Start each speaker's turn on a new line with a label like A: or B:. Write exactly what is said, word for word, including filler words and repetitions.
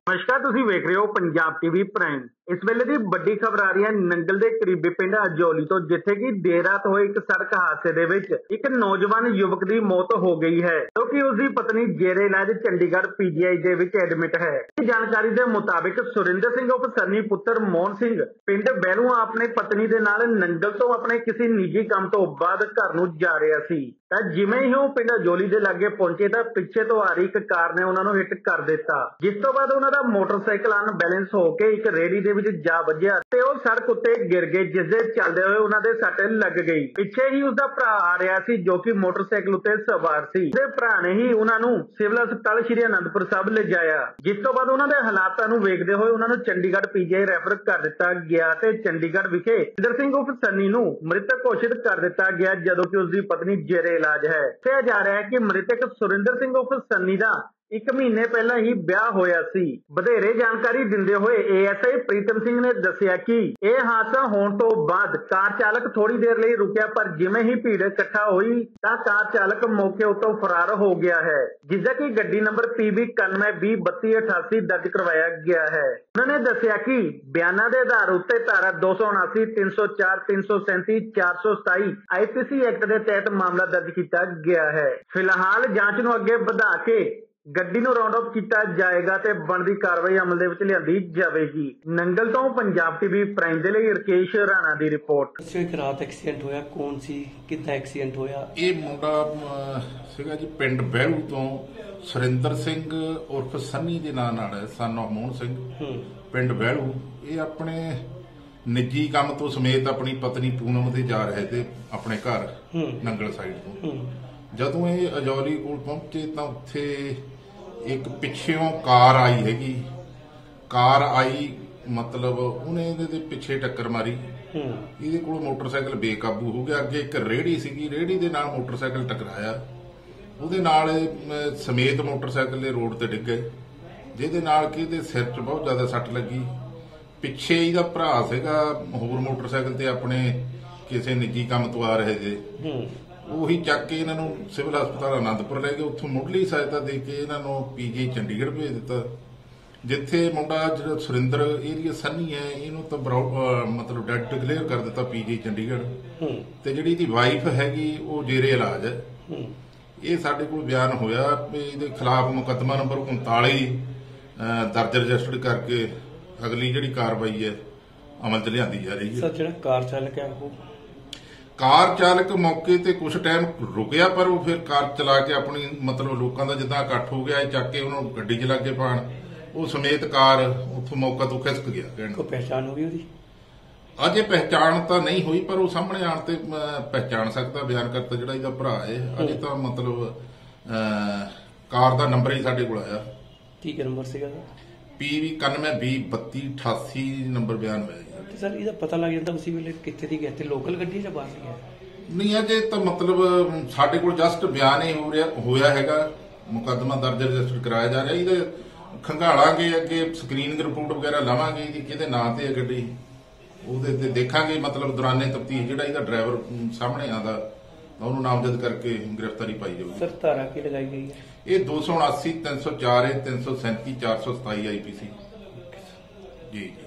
A: नमस्कार, तुसीं वेख रहे हो पंजाब टीवी प्राइम। इस वेले दी वड्डी खबर आ रही है नंगल दे करीबी पिंड अजौली तो, जिथे कि देर रात होए एक सड़क हादसे दे विच एक नौजवान युवक की मौत हो गई है, क्योंकि उसकी पत्नी जेरे इलाज चंडीगढ़ पीजीआई दे विच एडमिट है। जानकारी के मुताबिक सुरिंदर सिंह उप सन्नी पुत्र मोहन सिंह पिंड बहलू अपनी पत्नी दे नाल नंगल तो अपने किसी निजी काम तो बाद घर नूं जा रहा सी। जिवें ही वो पिंड अजौली दे लागे पहुंचे तो पिछे तो आ रही एक कार ने उन्होंने हिट कर दिता, जिस तो बाद उन्होंने मोटरसाइकिल अनबैलेंस होकर एक रेहड़ी दे विच जा वज्जिया ते वो सड़क उत्ते गिर गए, जिस दे चलदे हुए उन्होंने सट लग गई। पिछे ही उसका भरा आ रहा सी जो कि मोटरसाइकिल उत्ते सवार सी। उसदे भरा ने ही उन्होंने सिविल हस्पताल श्री आनंदपुर साहब ले जाया, जिस तो बाद उन्होंने हालातां नूं वेखदे होए उन्होंने चंडीगढ़ पीजीआई रैफर कर दिता गया ते चंडीगढ़ विखे सुरिंदर सिंह उप सन्नी नूं मृतक घोषित कर दिता गया, जदों कि उसकी पत्नी जेरे इलाज है। कहा जा रहा है कि मृतक सुरिंदर सिंह उप सन्नी दा एक महीने पहला ही ब्याह होया सी। बधेरे जानकारी दिंदे हुए एएसआई प्रीतम सिंह ने दसिया कि यह हादसा होने तो बाद कार चालक थोड़ी देर लिए रुकिया, पर जिवें ही भीड़ इकट्ठा हुई तां कार चालक मौके उत्तों फरार हो गया है, जिसका कि गड्डी नंबर पीबी इक्यानवे बीस बत्ती अठासी दर्ज करवाया गया है। उन्होंने दसिया कि बयाना के आधार उत्ते धारा दो सौ उनासी तीन सौ चार तीन सौ सैंती चार सौ सताई आईपीसी एक्ट के तहत मामला दर्ज किया गया है। फिलहाल जांच नूं अगे वधा के गड्डी नूं राउंड अप किया जाएगा ते बनदी कार्रवाई अमल दे विच लिआंदी जावेगी। नंगल तो पंजाब टीवी प्राइम दे लई रकेश राणा दी रिपोर्ट।
B: एक रात एक्सीडेंट होया, कौन सी कितना एक्सीडेंट होया?
C: ये मुंडा सीगा जी पिंड बहलू तो सुरिंदर सिंह उर्फ सन्नी दे नाम नाल है, सन ऑफ मोहन सिंह पिंड बहलू। ये अपने निजी काम तो समेत अपनी पत्नी पूनम ते जा रहे थे अपने घर नंगल साइड तो। जदों ये अजौली कोल पहुंचे तो उत्थे एक पिछों कार आई हैगी, कार आई मतलब उन्हें इहदे पिछे टक्कर मारी। इहदे कोल मोटरसाइकिल बेकाबू हो गया, अगे एक रेहड़ी सीगी, रेहड़ी दे नाल मोटरसाइकिल टकराया, उहदे नाल समेत मोटरसाइकिल दे रोड ते डिग गए, जिहदे नाल कि इहदे सिर च बहुत ज्यादा सट लगी। पिछे इहदा भरा सीगा होर मोटरसाइकिल ते अपने किसी निजी काम तो आ रहे थे, ਉਹੀ ਚੱਕ ਕੇ ਇਹਨਾਂ ਨੂੰ ਸਿਵਲ ਹਸਪਤਾਲ ਆਨੰਦਪੁਰ ਲੈ ਗਏ। ਉੱਥੋਂ ਮੁੱਢਲੀ ਸਹਾਇਤਾ ਦੇ ਕੇ ਇਹਨਾਂ ਨੂੰ ਪੀਜੀ ਚੰਡੀਗੜ੍ਹ ਭੇਜ ਦਿੱਤਾ, ਜਿੱਥੇ ਮੁੰਡਾ ਜਿਹੜਾ ਸੁਰਿੰਦਰ ਏਰੀਆ ਸੰਨੀ ਹੈ ਇਹਨੂੰ ਤਾਂ ਮਤਲਬ ਡੈਡ ਡਿਕਲੇਅਰ ਕਰ ਦਿੱਤਾ ਪੀਜੀ ਚੰਡੀਗੜ੍ਹ, ਤੇ ਜਿਹੜੀ ਇਹਦੀ ਵਾਈਫ ਹੈਗੀ ਉਹ ਜੇਰੇ ਇਲਾਜ ਹੈ। ਇਹ ਸਾਡੇ ਕੋਲ ਬਿਆਨ ਹੋਇਆ ਵੀ ਇਹਦੇ ਖਿਲਾਫ ਮੁਕੱਦਮਾ ਨੰਬਰ ਉਨਤਾਲੀ ਦਰਜ ਰਜਿਸਟਰਡ ਕਰਕੇ ਅਗਲੀ ਜਿਹੜੀ ਕਾਰਵਾਈ ਹੈ ਅਮਲ ਚ ਲਿਆਂਦੀ ਜਾ ਰਹੀ ਹੈ।
B: ਸਰ ਜਿਹੜਾ ਕਾਰ ਚਾਲਕ ਹੈ ਉਹ
C: कार चालक मौके ते कुछ टाइम रुकिया, पर वो फिर कार चला के अपनी मतलब लोगों का जिदा इकट्ठ हो गया चक के उन्होंने गड्डी च लागे पाण, वो समेत कार उथों मौका तो खिसक गया।
B: को पहचान हो गई उसदी?
C: अजे पहचान तो नहीं हुई, पर वो सामने आने ते पहचान सकता बयान करता जिहड़ा इहदा भरा है। अजे तो मतलब कार का नंबर ही साडे कोल आया,
B: ठीक है नंबर सीगा
C: पीवी इक्यानवे बीस बत्ती अठासी नंबर बयान होया।
B: सर ਇਹਦਾ ਪਤਾ ਲੱਗ ਜਾਂਦਾ ਉਸੇ ਵੇਲੇ ਕਿੱਥੇ ਦੀ ਗਏ, ਲੋਕਲ ਗੱਡੀ ਜਾਂ ਬਾਹਰ ਦੀ ਹੈ?
C: ਨਹੀਂ ਅਜੇ ਤਾਂ ਮਤਲਬ ਸਾਡੇ ਕੋਲ ਜਸਟ ਬਿਆਨ ਹੀ ਹੋ ਰਿਹਾ ਹੋਇਆ ਹੈਗਾ, ਮੁਕੱਦਮਾ ਦਰਜ ਰਜਿਸਟਰ ਕਰਾਇਆ ਜਾ ਰਿਹਾ। ਇਹਦੇ ਖੰਗਾਲਾਂਗੇ ਅੱਗੇ ਸਕਰੀਨਿੰਗ ਰਿਪੋਰਟ ਵਗੈਰਾ ਲਾਵਾਂਗੇ, ਇਹਦੀ ਕਿਹਦੇ ਨਾਂ ਤੇ ਹੈ ਗੱਡੀ ਉਹਦੇ ਤੇ ਦੇਖਾਂਗੇ। ਮਤਲਬ ਦੌਰਾਨੇ ਤਫਤੀਸ਼ ਜਿਹੜਾ ਇਹਦਾ ਡਰਾਈਵਰ ਸਾਹਮਣੇ ਆਉਂਦਾ ਤਾਂ ਉਹਨੂੰ ਨਾਮਜ਼ਦ ਕਰਕੇ ਗ੍ਰਿਫਤਾਰੀ ਪਾਈ ਜਾਊਗੀ।
B: ਸਰ ਧਾਰਾ ਕੀ ਲਗਾਈ ਗਈ ਹੈ?
C: ਇਹ ਦੋ ਸੌ ਉਨਾਸੀ ਤਿੰਨ ਸੌ ਚਾਰ ਤਿੰਨ ਸੌ ਸੈਂਤੀ ਚਾਰ ਸੌ ਸਤਾਈ ਆਈ ਪੀ ਸੀ ਜੀ।